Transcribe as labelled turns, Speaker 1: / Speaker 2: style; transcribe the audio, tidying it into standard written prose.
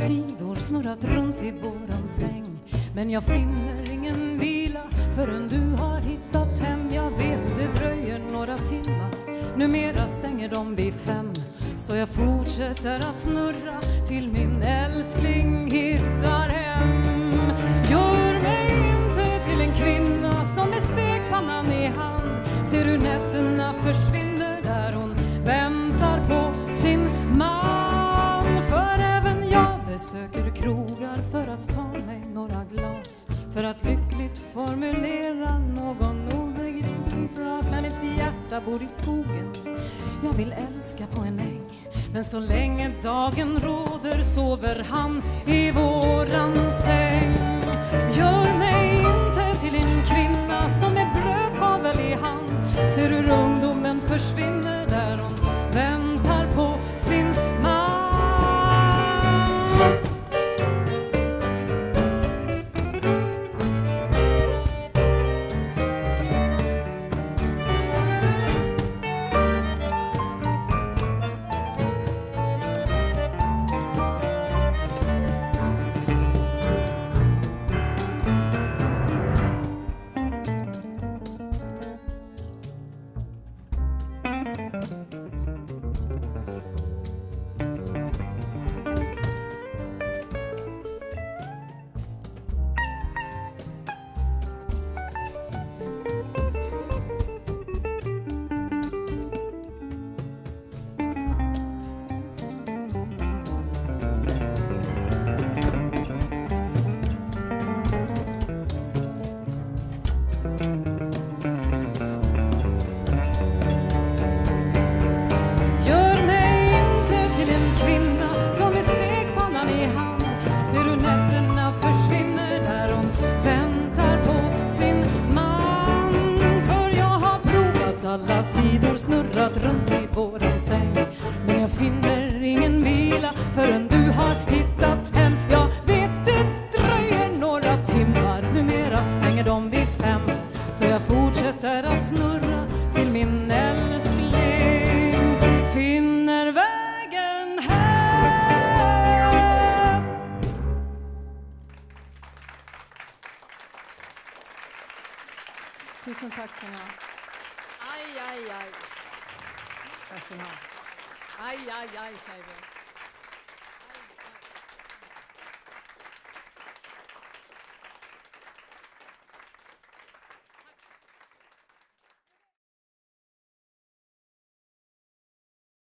Speaker 1: sidor snurrat runt i våran säng. Men jag finner ingen vila förrän du har hittat hem. Jag vet det dröjer några timmar, numera stänger de vid 5. Så jag fortsätter att snurra till min älskling hittar hem. Gör mig inte till en kvinna som med stekpannan i hand ser hur nätterna försvinner där hon väntar på sin man. För även jag besöker krogar för att ta mig några glas, för att lyckligt formulera någon obegriplig fras. Men ett hjärta bor i skogen, jag vill älska på en äng. Men så länge dagen råder sover han i våran säng. Gör mig inte till en kvinna som med brödkavel i hand ser hur ungdomen försvinner där hon väntar på sin man. Alla sidor snurrat runt i våran säng. Men jag finner ingen vila förrän du har hittat hem. Jag vet det dröjer några timmar, numera stänger de vid 5. Så jag fortsätter att snurra till min älskling finner vägen hem. Tusen tack ska ni ha. Aj, aj, aj. Aj, aj, aj, säger vi.